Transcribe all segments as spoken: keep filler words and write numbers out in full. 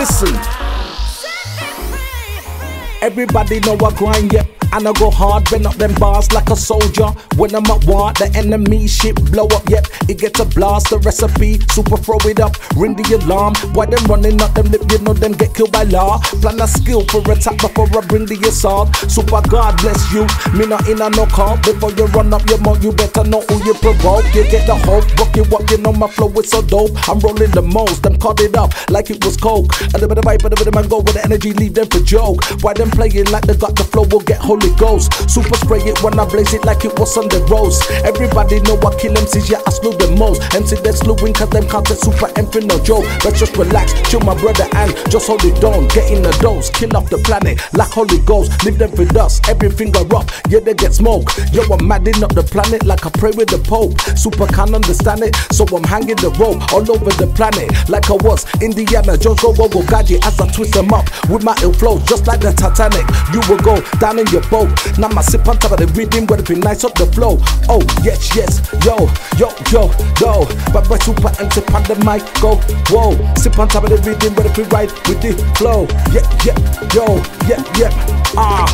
listen. Everybody know I grind, yep, and I go hard, bend up them bars like a soldier. When I'm at war, the enemy shit blow up, yep, it gets a blast, the recipe, super throw it up, ring the alarm. Why them running up them lip, you know them get killed by law. Plan a skill for attack before I bring the assault. Super God bless you, me not in a knockout. Before you run up your mouth, you better know who you provoke. You get the hope, rock you up, you know my flow is so dope. I'm rolling the most, them cut it up like it was coke. A little bit of vibe, a little bit of man go with the energy, leave them for joke. Why them playing like they got the flow, will get Holy Ghost. Super spray it when I blaze it like it was on the rose. Everybody know I kill M Cs, yeah I slew the most. M C they slewing cause them can't take super M P no joke. Let's just relax, chill my brother and just hold it down. Get in the dose, kill off the planet like Holy Ghost. Leave them for dust, every finger up, yeah they get smoke. Yo I'm madding up the planet like I pray with the Pope. Super can't understand it, so I'm hanging the rope all over the planet like I was Indiana Jones. Go go go gadget as I twist them up with my ill flow just like the Titanic. You will go down in your boat. Now my sip on top of the rhythm, but it be nice up the flow. Oh yes yes, yo yo yo yo. But my super and sip on the mic, go whoa. Sip on top of the rhythm, but it be right with the flow. Yeah yeah yo yeah yeah ah.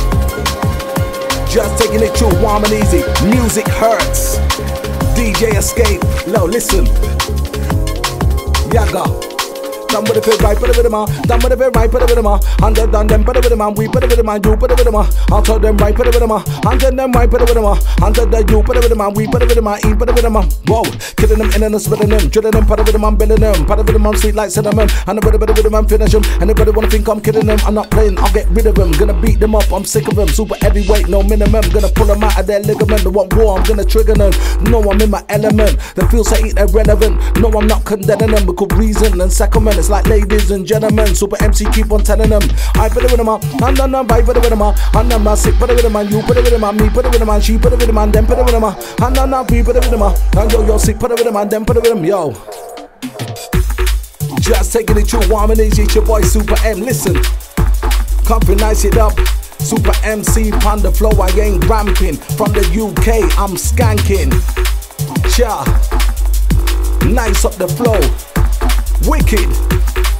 Just taking it chill, warm and easy. Music hurts. D J Escape. Yo listen. Yaga. Done with the right, put it with them on. Done with the right, put it with them on. Hundred done them, put it with them on. We put it with them on. You put it with them on. I'll tell them right, put it with them on. Hundred them right, put it with them on. Hundred that you put it with them on. We put it with them on. E put it with them on. Whoa, killing them in and spitting them, drilling them, put it with them on, billing them, put it with them on, sweet like cinnamon. And I put it with them on, finish them. Anybody wanna think I'm kidding them? I'm not playing. I'll get rid of them. Gonna beat them up. I'm sick of them. Super heavyweight, no minimum. Gonna pull them out of their ligament. They want war. I'm gonna trigger them. No, I'm in my element. The feels say ain't irrelevant. No, I'm not condemning them because reason and sacrament. It's like ladies and gentlemen, super M C keep on telling them. I put it with them on, and then I put it with them on, and then I sick put it with them on, you put it with them on, me put it with them on, she put it with them on, then put it with them on, and then I we put it with them on, and yo yo sick put it with them on, then put it with them, yo. Just taking it chill, warm and easy, it's your boy Super M. Listen, comfy, nice it up. Super M C on the flow, I ain't ramping. From the U K, I'm skanking. Cha, nice up the flow, wicked.